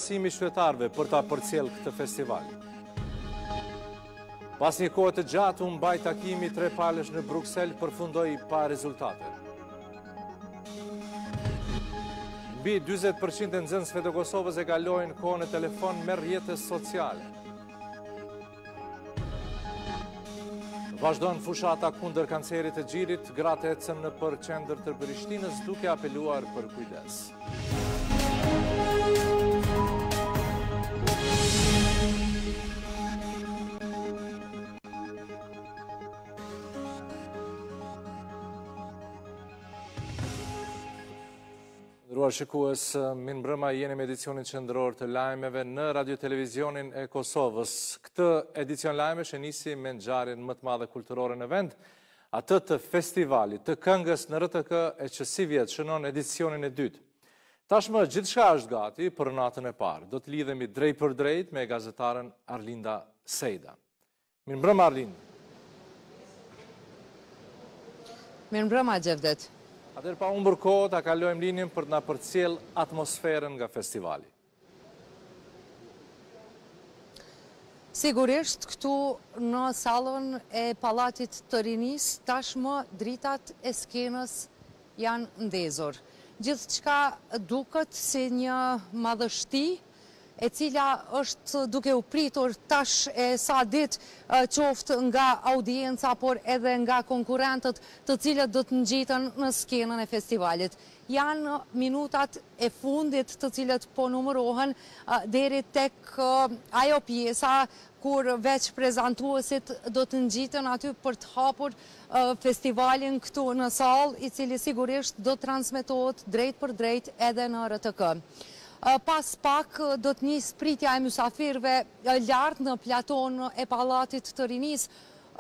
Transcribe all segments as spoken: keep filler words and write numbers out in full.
forcimi qytetarëve për ta përcjellë këtë festival. Pas një kohë të gjatë, u mbaj takimi tre palësh në Bruksel përfundoi pa rezultate. Mbi dyzet përqind e nxënësve të Kosovës e kalojnë kohën në telefon me rrjetet sociale. Vazhdon fushata kundër kancerit të gjirit, gratë ecën në për qendër të Prishtinës duke apeluar për kujdes. Ndëruar shikues, mirë mbrëma, jeni me edicionin qendror të lajmeve në Radio-Televizionin e Kosovës. Këtë edicion lajmesh e nisi me ngjarjen më të madhe kulturore në vend, atë të festivalit të këngës në R T K e që si vjet shënon edicionin e dytë. Tashmë gjithçka është gati për natën e parë. Do të lidhemi drejt për drejt me gazetaren Arlinda Sejda. Mirë mbrëma, Arlinda. Mirë mbrëma, Gjevdet. Atëherë pa humbur kohë, ta kalojmë linjën për të na përcjell atmosferën nga festivali. Sigurisht, këtu në sallën e Pallatit të Rinisë, tashmë dritat e skenës janë ndezur. Gjithçka duket si një madhështi e cila është duke u pritur tash e sa ditë qoftë nga audienca, por edhe nga konkurrentët të cilët do të ngjiten në skenën e festivalit. Janë minutat e fundit të cilët po numërohen deri tek ajo pjesa kur veç prezantuesit do të ngjiten aty për të hapur festivalin këtu në sallë, i cili sigurisht do të transmetohet drejt për drejt edhe në R T K. Pas pak do të njësë pritja e mysafirëve lartë në platon e Pallatit të Rinisë,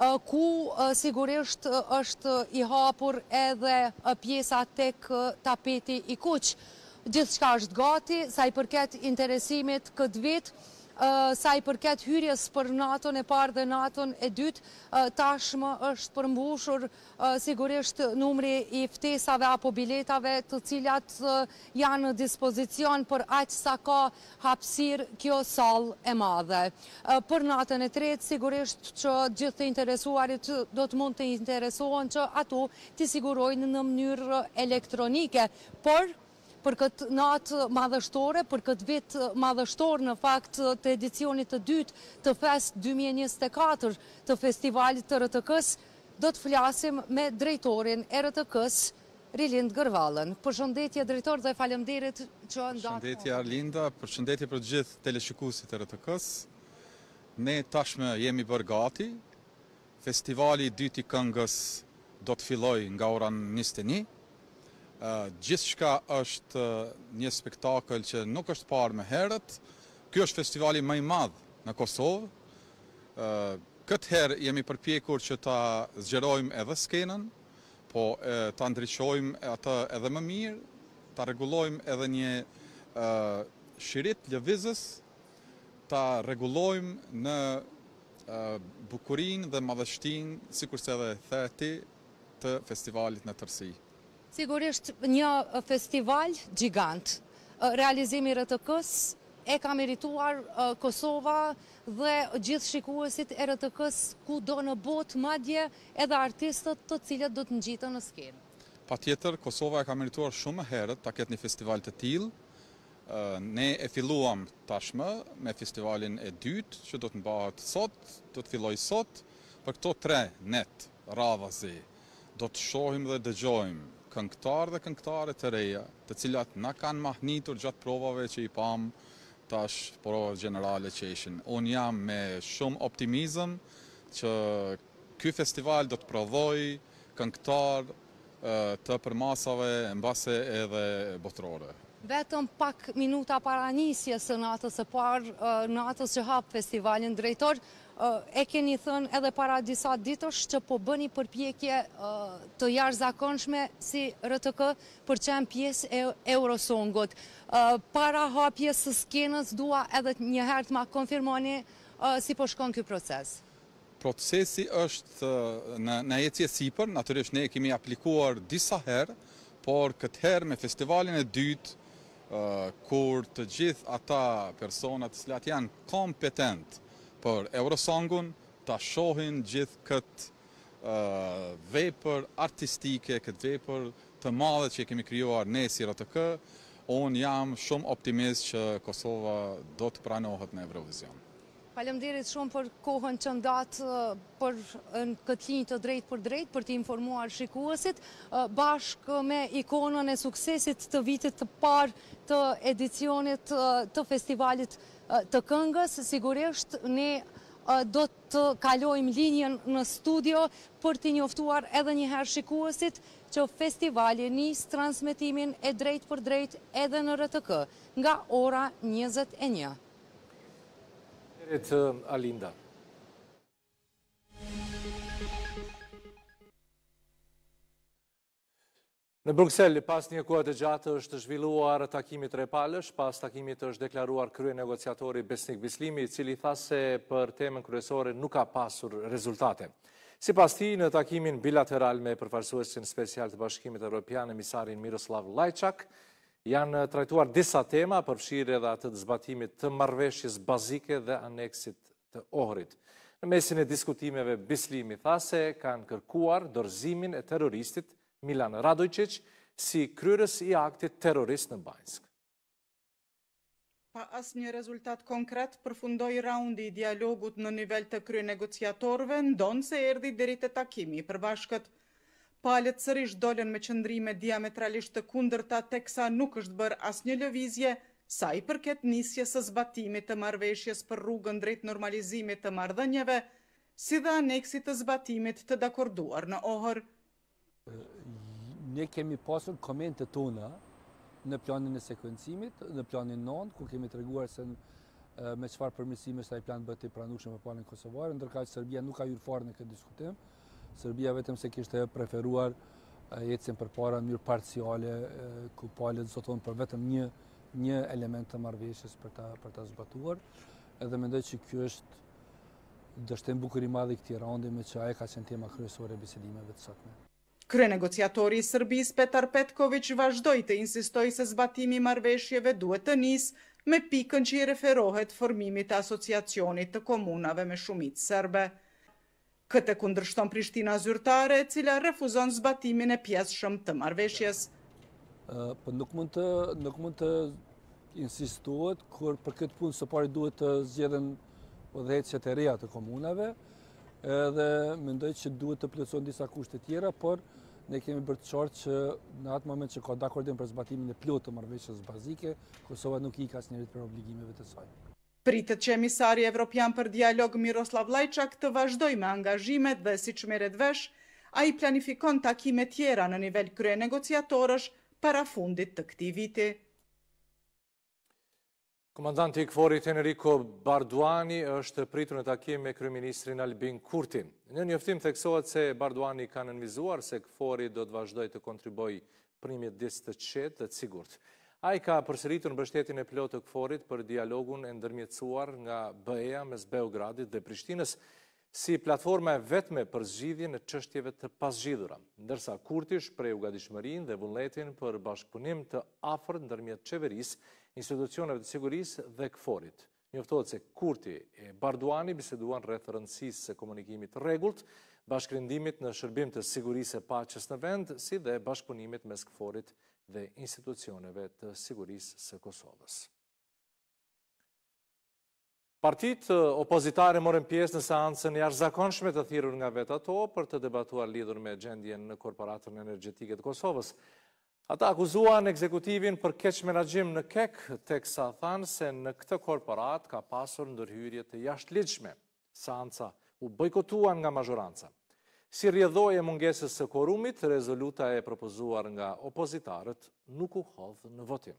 ku sigurisht është i hapur edhe pjesa tek tapeti i kuq. Gjithçka është gati, sa i përket interesimit këtë vit, sa i përket hyrjes për natën e parë dhe natën e dytë, tashmë është përmbushur sigurisht numri i ftesave apo biletave të cilat janë në dispozicion për aq sa ka hapësirë kjo sallë e madhe. Për natën e tretë, sigurisht që gjithë të interesuarit do të mund të interesohen që ato të sigurojnë në mënyrë elektronike, por për këtë natë madhështore, për këtë vit madhështor në fakt të edicionit të dytë të Fest dy mijë e njëzet e katër të festivalit të R T K-s, do të flasim me drejtorin e R T K-s, Rilind Gërvallën. Përshëndetje drejtor dhe faleminderit që ndatë. Përshëndetje Arlinda, përshëndetje për gjithë teleshikuesit e R T K-s. Ne tashmë jemi bërë gati. Festivali i dytë i këngës do të fillojë nga ora njëzet e një. Uh, Gjithçka është uh, një spektakël që nuk është parë më herët. Ky është festivali më i madh në Kosovë. Uh, këtë herë jemi përpjekur që ta zgjerojmë edhe skenën, po uh, ta ndriçojmë atë edhe më mirë, ta rregullojmë edhe një uh, shirit lëvizës, ta rregullojmë në uh, bukurinë dhe madhështinë, sikurse edhe theti, të festivalit në tërësi. Sigurisht një festival gjigant. Realizimi R T K-s e ka merituar Kosova dhe gjithë shikuesit e R T K-s kudo në botë, madje edhe artistët të cilët do të ngjiten në skenë. Patjetër, Kosova e ka merituar shumë më herët ta ketë një festival të tillë. Ne e filluam tashmë me festivalin e dytë që do të mbahet sot, do të fillojë sot. Për këto tre net radhazi do të shohim dhe dëgjojmë këngëtarë dhe këngëtare të reja, të cilat na kanë mahnitur gjatë provave që i pam tash provat gjenerale që ishin. Unë jam me shumë optimizëm që ky festival do të prodhojë këngëtarë të përmasave mbase edhe botërore. Vetëm pak minuta para nisjes së natës së parë, natës që hap festivalin, drejtor, e keni thënë edhe para disa ditësh që po bëni përpjekje të jashtëzakonshme si R T K për qenë pjesë e Eurosongut. Para hapjes së skenës dua edhe një herë të ma konfirmoni si po shkon ky proces. Procesi është në, në ecje sipër, natyrisht ne kemi aplikuar disa herë, por këtë herë me festivalin e dytë kur të gjithë ata personat të cilat janë kompetent për Eurosongun ta shohin gjithë këtë uh, vepër artistike, këtë vepër të madhe që kemi krijuar ne si R T K. Unë jam shumë optimist që Kosova do të pranohet në Eurovision. Faleminderit shumë për kohën që ndatë për në këtë linjë të drejt për drejt për të informuar shikuesit bashkë me ikonën e suksesit të vitit të parë të edicionit të festivalit të këngës. Sigurisht ne do të kalojmë linjën në studio për të njoftuar edhe një herë shikuesit që festivali nis transmetimin e drejt për drejt edhe në R T K nga ora njëzet e një. Alinda. Në Bruxelles, pas një kohë të gjatë është zhvilluar takimi trepalësh, pas takimit është deklaruar krye negociatori Besnik Bislimi, i cili tha se për temën kryesore nuk ka pasur rezultate. Sipas tij, në takimin bilateral me përfaqësuesin special të Bashkimit Evropian, emisarin Miroslav Lajçak, janë trajtuar disa tema, përfshirë edhe atë të zbatimit të marrëveshjes bazike dhe aneksit të Ohrit. Në mesin e diskutimeve, Bislimi tha se kanë kërkuar dorëzimin e terroristit Milan Radojčić si kryerës i aktit terrorist në Banjsk. Pa asnjë rezultat konkret, përfundoi raundi i dialogut në nivel të kryenegociatorëve, ndonë se erdhi deri te takimi i përbashkët. Palët sërish dolën me qëndrime diametralisht të kundërta teksa nuk është bërë asnjë lëvizje sa i përket nisjes së zbatimit të marrëveshjes për rrugën drejt normalizimit të marrëdhënieve, si dhe aneksit të zbatimit të dakorduar në Ohër. Ne kemi pasur komente tona në planin e sekuencimit, në planin nënt, ku kemi treguar se me çfarë përmirësime sa i plan bëhet i pranueshëm për planin kosovar, ndërkaq Serbia nuk ka hyrë fare në këtë diskutim. Serbia vetëm se kishte preferuar ecjen përpara në mënyrë parciale, ku palët zoton për vetëm një një element të marrëveshjes për ta për ta zbatuar. Edhe mendoj që ky është dështim bukur i madh i këtij raundi, me që ai ka qenë tema kryesore e bisedimeve të sotme. Kryenegociatori i Serbisë Petar Petković vazhdoi të insistojë se zbatimi i marrëveshjeve duhet të nisë me pikën që i referohet formimit të asociacionit të komunave me shumicë serbe. Këtë kundërshton Prishtina zyrtare, e cila refuzon zbatimin e pjesëshëm të marrëveshjes. Po nuk mund të nuk mund të insistohet kur për këtë punë së pari duhet të zgjedhen udhëheqësit e reja të komunave, edhe mendoj që duhet të plotësohen disa kushte tjera, por ne kemi bërë të qartë që në atë moment që ka dakordim për zbatimin e plotë të marrëveshjes bazike, Kosova nuk i ka asnjërit për obligimeve të saj. Pritet që emisari evropian për dialog Miroslav Lajçak të vazhdoj me angazhimet dhe siç merret vesh, ai planifikon takime tjera në nivel kryenegociatorësh para fundit të këtij viti. Komandanti i Kforit Enrico Barduani është pritur në takim me kryeministrin Albin Kurti. Në njoftim theksohet se Barduani ka nënvizuar se Kfori do të vazhdojë të kontribuojë për një mjedis të qetë dhe të sigurt. Ai ka përsëritur mbështetjen e plotë të Kforit për dialogun e ndërmjetësuar nga B E A mes Beogradit dhe Prishtinës si platforma e vetme për zgjidhjen e çështjeve të pazgjidhura, ndërsa Kurti shpreu gatishmërinë dhe vullnetin për bashkëpunim të afërt ndërmjet qeverisë, institucioneve të sigurisë dhe Kforit. Njoftohet se Kurti e Barduani biseduan rreth rëndësisë së komunikimit të rregullt, bashkërendimit në shërbim të sigurisë e paqes në vend, si dhe bashkëpunimit mes Kforit dhe institucioneve të sigurisë së Kosovës. Partitë opozitare morën pjesë në seancën jashtëzakonshme të thirrur nga vetë ato për të debatuar lidhur me gjendjen në korporatën energjetike të Kosovës. Ata akuzuan ekzekutivin për keq menaxhim në K E K, teksa thanë se në këtë korporat ka pasur ndërhyrje të jashtëligjshme. Seanca u bojkotuan nga mazhoranca. Si rrjedhoi e mungesës së korumit, rezoluta e propozuar nga opozitarët nuk u hodh në votim.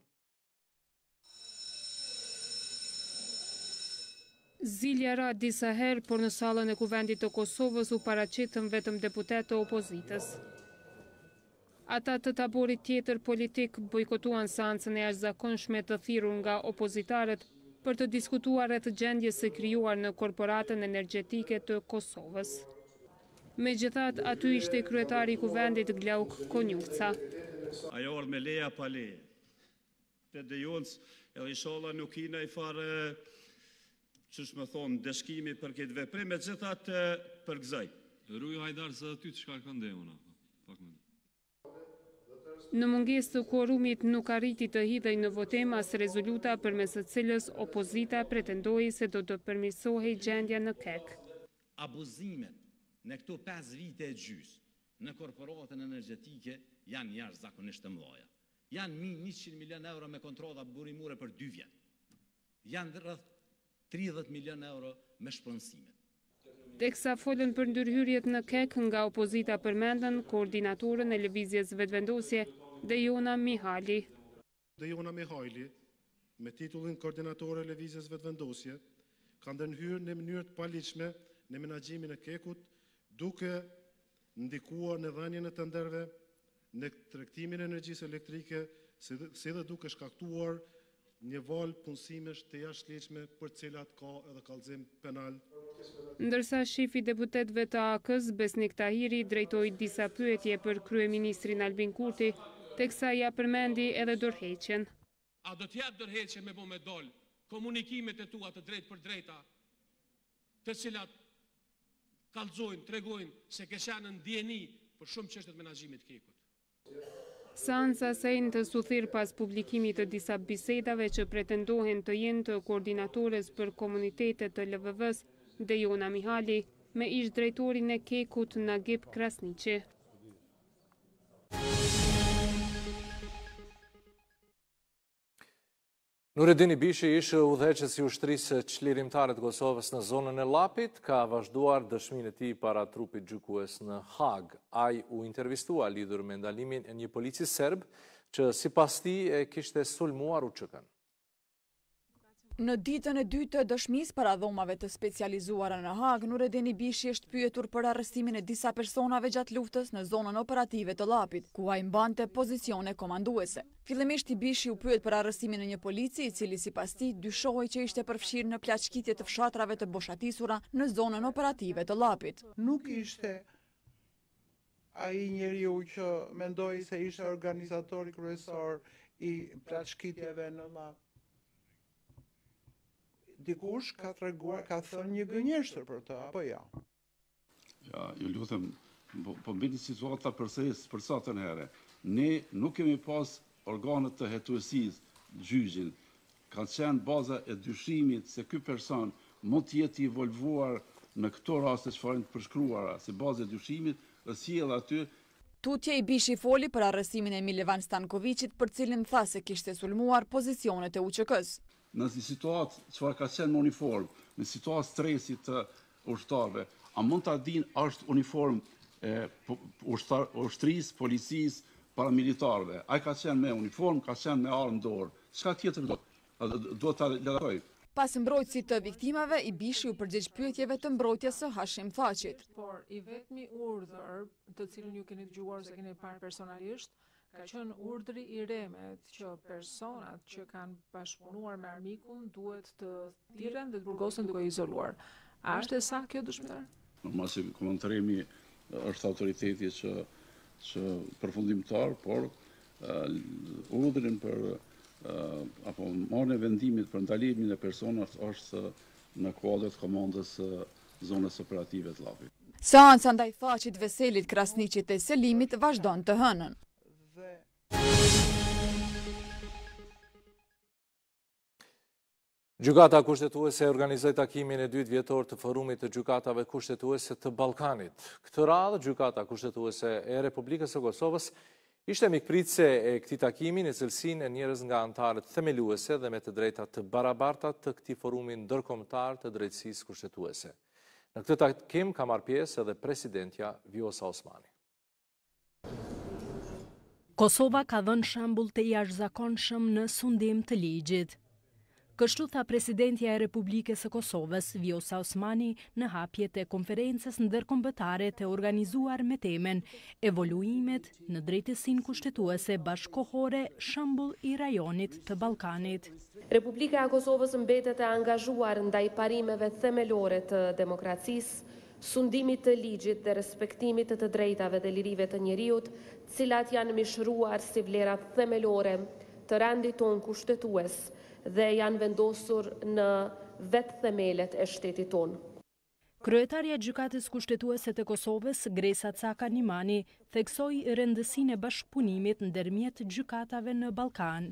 Zilja ra disa herë, por në sallën e Kuvendit të Kosovës u paraqitën vetëm deputetë të opozitës. Ata të taborit tjetër politik bojkotuan seancën e jashtëzakonshme të thirrur nga opozitarët për të diskutuar rreth gjendjes së krijuar në korporatën energjetike të Kosovës. Megjithatë, aty ishte kryetari i Kuvendit Glauk Konjuca. Ajo me leja pa leje. të dejonës, edhe inshallah nuk hina i fare, që shme thonë, dëshkimi për këtë veprim, me gjithat përgëzaj. Rui Hajdar, se aty të shka kënde una. Në mungesë të quorumit nuk arriti të hidhej në votim as rezoluta përmes së cilës opozita pretendoi se do të përmirësohej gjendja në Kek. Abuzimet në këto pesë vite e gjys në korporatën energjetike janë jashtëzakonisht të mëdha. Janë njëqind milion euro me kontrolla burimore për dy vjet. Janë rreth tridhjetë milion euro me shpronësimet. Teksa folën për ndërhyrjet në Kek, nga opozita përmendën koordinatorën e lëvizjes vetëvendosje Dejona Mihali. Dejona Mihali, me titullin koordinatore e lëvizjes vetëvendosje, ka ndërhyrë në mënyrë të paligjshme në menaxhimin e Kekut, duke ndikuar në dhënien e tenderëve, në tregtimin e energjisë elektrike, si dhe duke shkaktuar një valë punësimesh të jashtëligjshme për cilat ka edhe kallëzim penal. Ndërsa shefi deputetëve të A K-s, Besnik Tahiri, drejtoi disa pyetje për kryeministrin Albin Kurti, teksa ja përmendi edhe dorëheqjen. A do të jetë dorëheqje me bo me dol komunikimet e tua të drejtë për drejta, të cilat kallëzojnë, tregojnë se keshanë ndjeni për shumë çështje të menaxhimit të Kekut. Seanca sejnë të suthir pas publikimit të disa bisedave që pretendohen të jenë të koordinatores për komunitetet të L V V-s, Dejona Mihali, me ish drejtorin e Kekut Nagip Krasniqi. Nurettin Ibishi, ishte udhëheqës i ushtrisë çlirimtare të Kosovës në zonën e Lapit, ka vazhduar dëshminë e tij para trupit gjykues në Hag. Ai u intervistua lidhur me ndalimin e një polici serb që sipas tij e kishte sulmuar U Q K-n. Në ditën e dytë të dëshmisë para dhomave të specializuara në Hag, Nurettin Ibishi është pyetur për arrestimin e disa personave gjatë luftës në zonën operative të Lapit, ku ai mbante pozicione komanduese. Fillimisht Ibishi u pyet për arrestimin e një polici, i cili sipas tij dyshohej që ishte përfshirë në plaçkitje të fshatrave të boshatisura në zonën operative të Lapit. Nuk ishte ai njeriu që mendoi se ishte organizatori kryesor i plaçkitjeve në Lap. Dikush ka treguar, ka thënë një gënjeshtër për të, apo ja? Ja, ju lutem, po mbeti situata përsëris për sa të herë. Ne nuk kemi pas organet të hetuesisë, gjyqin. Ka qenë baza e dyshimit se ky person mund të jetë i involvuar në këto raste çfarë të përshkruara, si bazë e dyshimit, është sjell aty. Tutje Ibishi foli për arrestimin e Milevan Stankovicit, për cilin tha se kishte sulmuar pozicionet e U Q K-s. Në një situatë çfarë ka qenë në uniform, në situatë stresit të ushtarëve, a mund ta dinë është uniform e ushtrisë, policisë, paramilitarëve? Ai ka qenë me uniform, ka qenë me armë dorë. Çka tjetër do? Do ta lëndoj. Pas mbrojtësit të viktimave, Ibishi u përgjigj pyetjeve të mbrojtjes së Hashim Thaqit. Por i vetmi urdhër, të cilin ju keni dëgjuar se keni parë personalisht, ka qenë urdhri i Remet që personat që kanë bashkëpunuar me armikun duhet të thirren dhe të burgosen duke izoluar. A është e saktë kjo dëshmitar? Normal se komentarimi është autoriteti që që përfundimtar, por uh, urdhrin për uh, apo marrjen e vendimit për ndalimin e personave është në kuadër të komandës uh, zonës operative të Lapit. Seanca ndaj Thaqit, Veselit, Krasniqit e Selimit vazhdon të hënën. Gjykata kushtetuese organizoi takimin e dytë vjetor të forumit të gjykatave kushtetuese të Ballkanit. Këtë radhë, Gjykata kushtetuese e Republikës së Kosovës ishte mikpritëse e këtij takimi në cilësinë e njerëz nga anëtarët themeluese dhe me të drejta të barabarta të këtij forumi ndërkombëtar të drejtësisë kushtetuese. Në këtë takim ka marrë pjesë edhe presidentja Vjosa Osmani. Kosova ka dhënë shembull të jashtëzakonshëm në sundim të ligjit. Kështu tha presidentja e Republikës së Kosovës, Vjosa Osmani, në hapjet e konferencës ndërkombëtare të organizuar me temen Evoluimet në drejtësinë kushtetuese bashkëkohore, shembull i rajonit të Ballkanit. Republika e Kosovës mbetet e angazhuar ndaj parimeve themelore të demokracisë, sundimit të ligjit dhe respektimit të të drejtave dhe lirive të njeriut, cilat janë mishruar si vlerat themelore të rendit tonë kushtetues dhe janë vendosur në vetë themelet e shtetit tonë. Kryetarja e Gjykatës Kushtetuese të Kosovës, Gresa Caka Nimani, theksoi rëndësinë e bashkëpunimit ndërmjet gjykatave në Ballkan.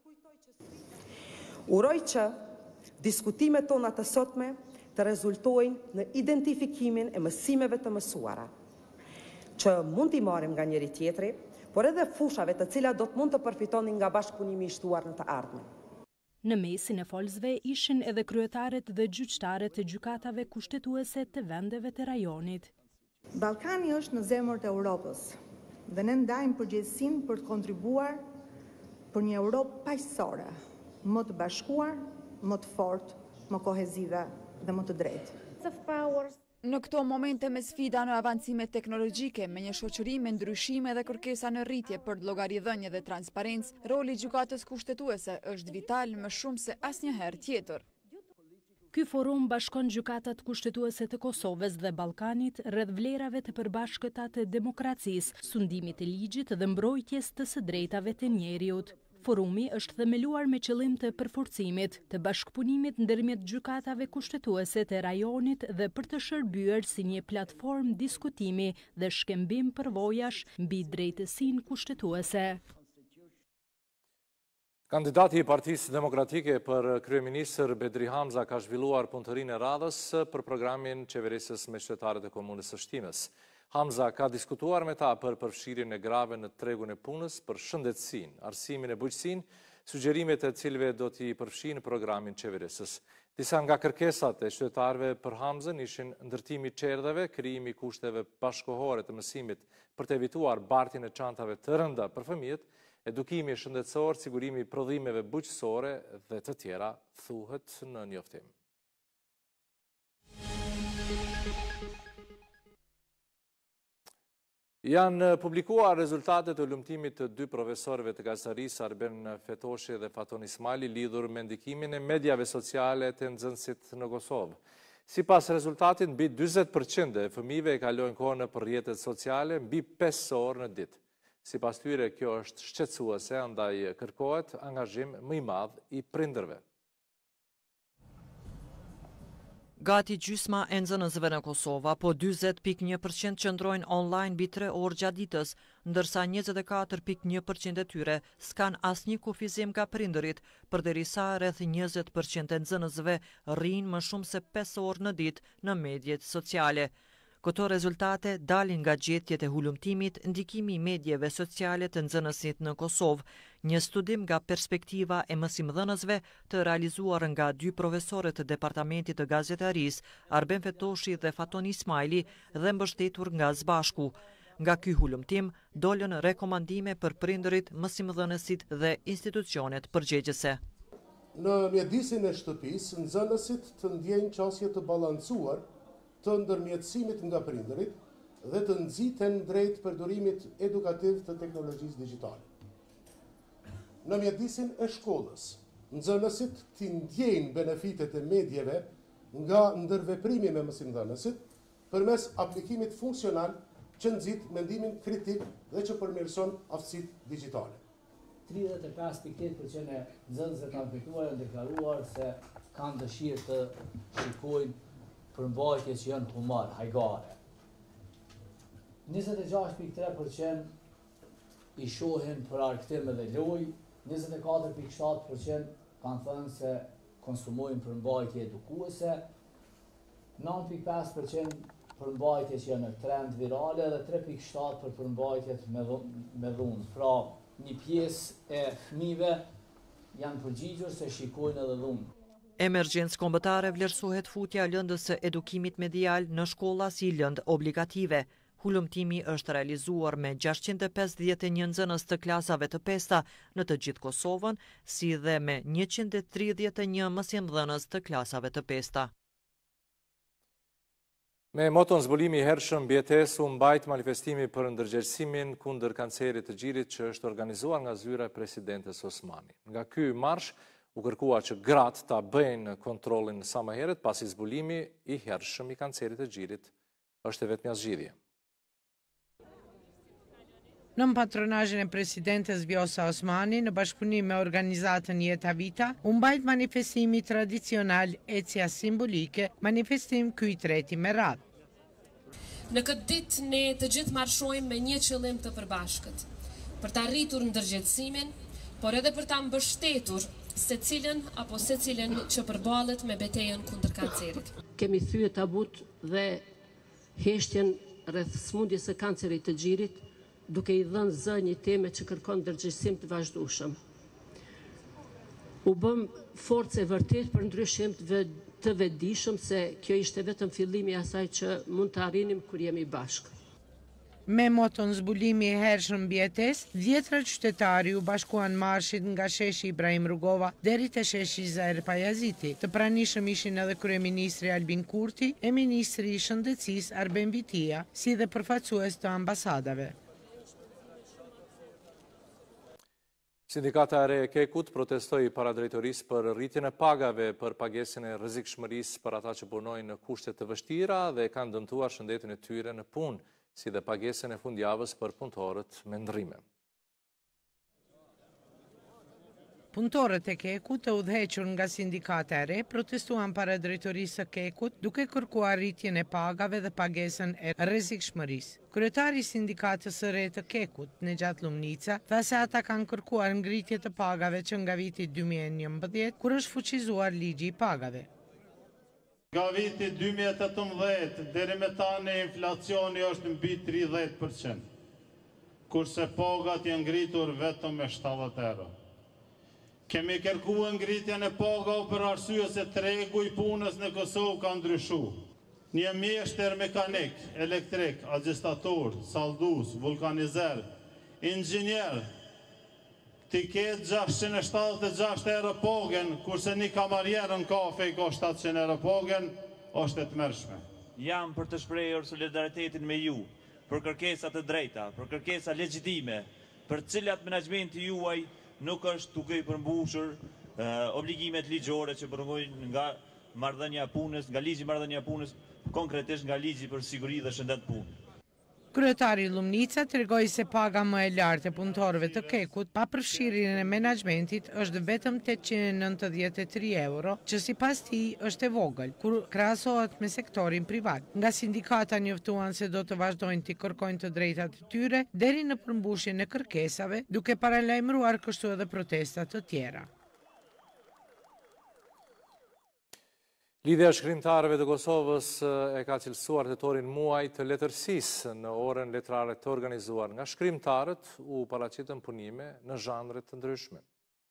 Uroj që diskutimet tona të sotme të rezultojnë në identifikimin e mësimeve të mësuara, që mund t'i marrim nga njëri tjetri, por edhe fushave të cilat do të mund të përfitonin nga bashkëpunimi i shtuar në të ardhmen. Në mesin e folësve ishin edhe kryetarët dhe gjyqtarët e gjykatave kushtetuese të vendeve të rajonit. Ballkani është në zemër të Europës dhe ne ndajmë përgjegjësinë për të kontribuar për një Europë paqësore, më të bashkuar, më të fortë, më kohezive dhe më të drejtë. Në këto momente me sfida në avancime teknologjike, me një shoqëri me ndryshime dhe kërkesa në rritje për llogaridhënie dhe transparencë, roli i gjykatës kushtetuese është vital më shumë se asnjëherë tjetër. Ky forum bashkon gjykatat kushtetuese të Kosovës dhe Ballkanit rreth vlerave të përbashkëta të demokracisë, sundimit të ligjit dhe mbrojtjes të së drejtave të njeriut. Forumi është themeluar me qëllim të përforcimit të bashkëpunimit ndërmjet gjykatave kushtetuese të rajonit dhe për të shërbyer si një platformë diskutimi dhe shkembim përvojash mbi drejtësinë kushtetuese. Kandidati i Partisë Demokratike për kryeministër Bedri Hamza ka zhvilluar punëtorinë e radhës për programin qeverisës me qytetarët e komunës së Shtinës. Hamza ka diskutuar me ta për përfshirjen e grave në tregun e punës, për shëndetësinë, arsimin e bujqësinë, sugjerimet e cilëve do t'i përfshinë programin qeverisës. Disa nga kërkesat e qytetarëve për Hamzën ishin ndërtimi i çerdheve, krijimi i kushteve bashkëkohore të mësimit për të evituar bartjen e çantave të rënda për fëmijët, edukimi shëndetësor, sigurimi i prodhimeve bujqësore dhe të tjera, thuhet në njoftim. Janë publikuar rezultatet e ulëmtimit të dy profesorëve të gazetarisë, Arben Fetoshi dhe Faton Ismaili, lidhur me ndikimin e mediave sociale të nxënësit në Kosovë. Sipas rezultatit, mbi dyzet përqind e fëmijëve e kalojnë kohën nëpër rrjetet sociale mbi pesë orë në ditë. Sipas tyre, kjo është shqetësuese, andaj kërkohet angazhim më i madh i prindërve. Gati gjysma e nxënësve në Kosova, po dyzet pikë një përqind qëndrojnë online mbi tre orë gjatë ditës, ndërsa njëzet e katër pikë një përqind e tyre s'kan asnjë kufizim nga prindërit, përderisa rreth njëzet përqind e nxënësve rrinë më shumë se pesë orë në ditë në medjet sociale. Këto rezultate dalin nga gjetjet e hulumtimit ndikimi i medjeve sociale të nxënësit në Kosovë, një studim nga perspektiva e mësimdhënësve të realizuar nga dy profesorët të Departamentit të Gazetarisë, Arben Fetoshi dhe Faton Ismaili, dhe mbështetur nga Zbashku. Nga ky hulumtim dolën rekomandime për prindërit, mësimdhënësit dhe institucionet përgjegjëse. Në mjedisin e shtëpisë, nxënësit të ndjejnë qasje të balancuar të ndërmjetësimit nga prindërit dhe të nxiten drejt përdorimit edukativ të teknologjisë digjitale. Në mjedisin e shkollës, nxënësit të ndjejnë benefitet e medjeve nga ndërveprimi me mësimdhënësit përmes aplikimit funksional që nxit mendimin kritik dhe që përmirëson aftësitë digjitale. tridhjetë e pesë pikë tetër përqind e nxënësve kanë fituar e deklaruar se kanë dëshirë të shikojnë përmbajtje që janë humor, hajgare. njëzet e gjashtë pikë tre përqind i shohin për arktim dhe lojë, njëzet e katër pikë shtatë përqind kanë thënë se konsumojnë përmbajtje edukuese, nëntë pikë pesë përqind përmbajtje që janë në trend virale dhe tre pikë shtatë për përmbajtjet me dhunë. Pra, një pjesë e fëmijëve janë përgjigjur se shikojnë edhe dhunë. Emergjencë kombëtare vlerësohet futja lëndës së edukimit medial në shkolla si lëndë obligative. Hulumtimi është realizuar me gjashtëqind e pesëdhjetë e një nxënës të klasave të pesta në të gjithë Kosovën, si dhe me njëqind e tridhjetë e një mësimdhënës të klasave të pesta. Me moton zbulimi i hershëm mbi jetesë u mbajt manifestimi për ndërgjegjësimin kundër kancerit të gjirit që është organizuar nga zyra e presidentes Osmani. Nga ky marsh u kërkua që gratë ta bëjnë kontrollin sa më herët pasi zbulimi i hershëm i kancerit të gjirit është e vetmja zgjidhje. Në patronazhin e presidentes Vjosa Osmani, në bashkëpunim me organizatën Jeta Vita, u mbajt manifestimi tradicional Ecja Simbolike, manifestim ky i treti me radhë. Në këtë ditë ne të gjithë marshojmë me një qëllim të përbashkët, për të arritur ndërgjegjësimin, por edhe për ta mbështetur secilën apo secilën që përballet me betejën kundër kancerit. Kemi thyer tabut dhe heshtjen rreth smundjes së kancerit të gjirit, duke i dhënë zë një teme që kërkon ndërgjegjësim të vazhdueshëm. U bëm forcë e vërtet për ndryshim të vetëdijshëm se kjo ishte vetëm fillimi i asaj që mund të arrinim kur jemi bashkë. Me moton zbulimi i hershëm mbi jetesë, dhjetra qytetari u bashkuan marshit nga sheshi Ibrahim Rugova deri te sheshi Zahir Pajaziti. Të pranishëm ishin edhe kryeministri Albin Kurti e ministri i shëndetësisë Arben Vitia, si dhe përfaqësues të ambasadave. Sindikata e re e Kekut protestoi para drejtorisë për rritjen e pagave për pagesën e rrezikshmërisë për ata që punojnë në kushte të vështira dhe kanë dëmtuar shëndetin e tyre në punë, si dhe pagesën e fundjavës për punëtorët me ndrime. Punëtorët e Kekut të udhëhequr nga sindikata e re protestuan para drejtorisë së Kekut duke kërkuar rritjen e pagave dhe pagesën e rrezikshmërisë. Kryetari i sindikatës së re të Kekut, Nexhat Lumnica, tha se ata kanë kërkuar ngritje të pagave që nga viti dy mijë e njëmbëdhjetë, kur është fuqizuar ligji i pagave. Nga viti dy mijë e tetëmbëdhjetë deri me tani inflacioni është mbi tridhjetë përqind, kurse pagat janë ngritur vetëm me shtatëdhjetë euro. Kemi kërkuar ngritjen e pagave për arsye se tregu i punës në Kosovë ka ndryshuar. Një mjeshtër mekanik, elektrik, agjistator, salldues, vulkanizer, inxhinier, ti ketë gjashtëqind e shtatëdhjetë e gjashtë euro pagën, kurse një kamarjer në kafe i ka shtatëqind euro pagën, është e tmerrshme. Jam për të shprehur solidaritetin me ju, për kërkesa të drejta, për kërkesa legjitime, për cilat menaxhmenti juaj nuk është duke i përmbushur uh, obligimet ligjore që përvojnë nga marrëdhënia e punës, nga ligji i marrëdhënia e punës, konkretisht nga ligji për siguri dhe shëndet punë. Kryetari Lumnica tregoi se paga më e lartë e punëtorëve të Kekut pa përfshirjen e menaxhmentit është vetëm tetëqind e nëntëdhjetë e tre euro, që sipas tij është e vogël kur krahasohet me sektorin privat. Nga sindikata njoftuan se do të vazhdojnë të kërkojnë të drejtat e tyre deri në përmbushjen e kërkesave, duke paralajmëruar kështu edhe protesta të tjera. Lidhja e shkrimtarëve të Kosovës e ka cilësuar tetorin muaj të letërsisë në orën letrare të organizuar nga shkrimtarët u paraqitën punime në zhanre të ndryshme.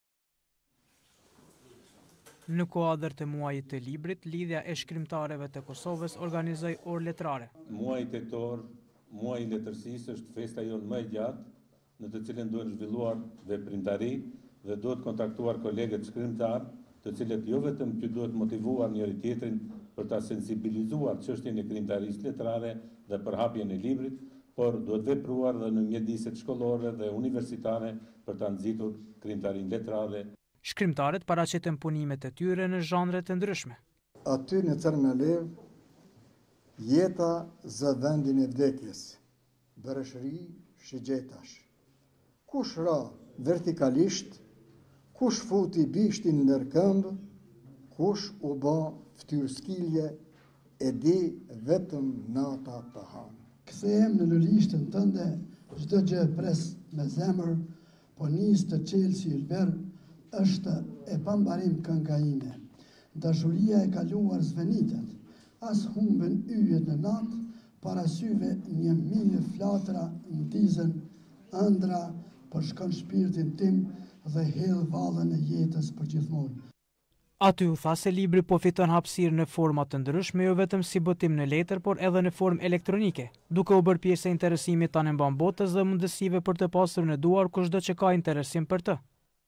Në kuadër të muajit të librit, Lidhja e shkrimtarëve të Kosovës organizoi orë letrare. Muaji tetor, muaji i letërsisë është festa jonë më e gjatë, në të cilën duhet zhvilluar veprimtari dhe duhet kontaktuar kolegët shkrimtarë, të cilët jo vetëm që duhet motivuar njëri tjetrin për ta sensibilizuar çështjen e krijimtarisë letrare dhe për hapjen e librit, por duhet vepruar dhe në mjediset shkollore dhe universitare për ta nxitur krijimtarinë letrare. Shkrimtarët paraqiten punimet e tyre në zhanre të ndryshme. Aty në Cermelev, jeta zë vendin e vdekjes, bërëshëri shigjetash. Kush ra vertikalisht, kush futi bishtin ndër këmbë, kush u bë ftyrskilje, e di vetëm nata të hanë. Kthehem në lëlishtën tënde, çdo gjë pres me zemër, po nis të çelë si ylber, është e pambarim kënga ime. Dashuria e kaluar zvenitet, as humben yjet në natë, para syve një mijë flatra ndizën ëndra për shkon shpirtin tim dhe hedh vallën e jetës për gjithmonë. Aty u tha se libri po fiton hapësirë në forma të ndryshme, jo vetëm si botim në letër, por edhe në formë elektronike, duke u bërë pjesë e interesimit tanë mban botës dhe mundësive për të pasur në duar kushdo që ka interesim për të.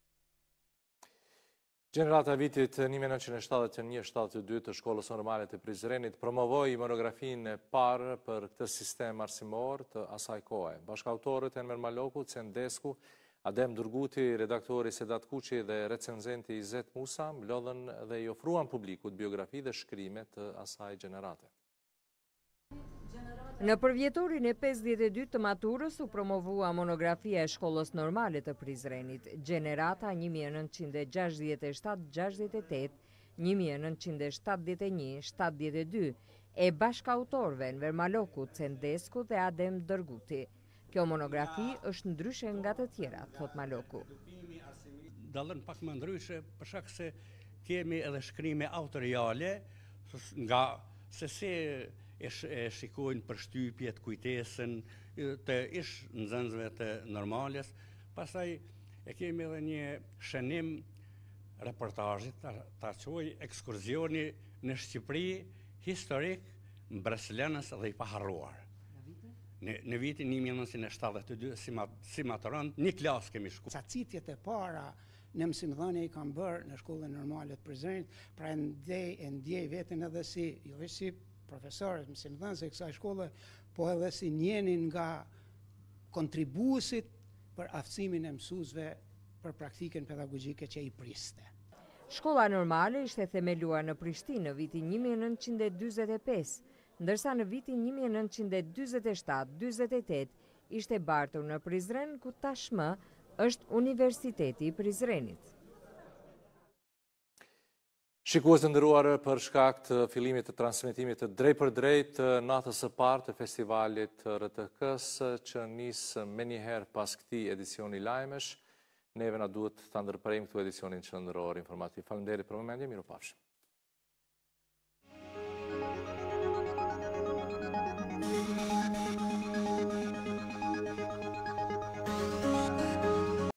Gjenerata vitit një mijë nëntëqind e shtatëdhjetë e një shtatëdhjetë e dy të Shkollës Normale të Prizrenit promovoi monografinë e parë për këtë sistem arsimor të asaj kohe. Bashkautorët Enver Maloku, Cendesku, Adem Durguti, redaktori Sedat Kuqi dhe recenzenti Izet Musa mblodhen dhe i ofruan publikut biografi dhe shkrime të asaj gjenerate. Në përvjetorin e pesëdhjetë e dytë të maturës u promovua monografia e shkollës normale të Prizrenit, Gjenerata një mijë e nëntëqind e gjashtëdhjetë e shtatë gjashtëdhjetë e tetë, një mijë e nëntëqind e shtatëdhjetë e një shtatëdhjetë e dy e bashkautorëve Enver Malokut, Cendesku dhe Adem Dërguti. Kjo monografi është ndryshe nga të tjera, thot Maloku. Dallën pak më ndryshe për shkak se kemi edhe shkrime autoriale nga se si e shikojnë përshtypjet, kujtesën të ish nxënësve të normales. Pastaj e kemi edhe një shënim reportazhit, ta quaj ekskursioni në Shqipëri historik, mbreslenës dhe i paharruar. Në vitin një mijë e nëntëqind e shtatëdhjetë e dy, si maturant, një klasë kemi shku. Cacitjet e para në mësimdhënie i kam bërë në shkollën normale të Prizrenit, pra ndjej e ndjej veten edhe si, jo vetëm si profesorët, mësimdhënës e kësaj shkolle, po edhe si njënin nga kontribuesit për aftësimin e mësuesve për praktikën pedagogjike që i priste. Shkolla normale ishte themeluar në Prishtinë në vitin një mijë e nëntëqind e dyzet e pesë, ndërsa në vitin një mijë e nëntëqind e dyzet e shtatë dyzet e tetë ishte bartur në Prizren, ku tashmë është Universiteti i Prizrenit. Shikues të nderuar, për shkak të fillimit të transmetimit të drejt për drejt natës së parë të festivalit R T K-s, që nis menjëherë pas këtij edicioni lajmesh, neve na duhet ta ndërprejmë këtu edicionin qendror informativ. Faleminderit për momentin, mirupafshim. Thank you.